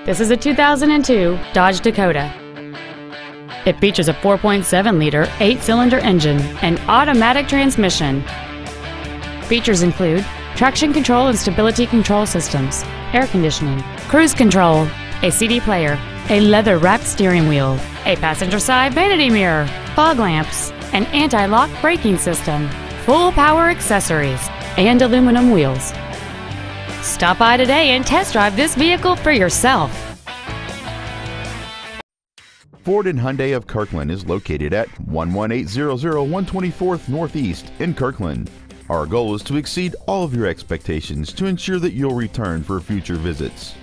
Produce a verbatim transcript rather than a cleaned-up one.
This is a two thousand two Dodge Dakota. It features a four point seven liter eight-cylinder engine and automatic transmission. Features include traction control and stability control systems, air conditioning, cruise control, a C D player, a leather-wrapped steering wheel, a passenger side vanity mirror, fog lamps, an anti-lock braking system, full power accessories, and aluminum wheels. Stop by today and test drive this vehicle for yourself. Ford and Hyundai of Kirkland is located at one one eight zero zero one twenty-fourth Northeast in Kirkland. Our goal is to exceed all of your expectations to ensure that you'll return for future visits.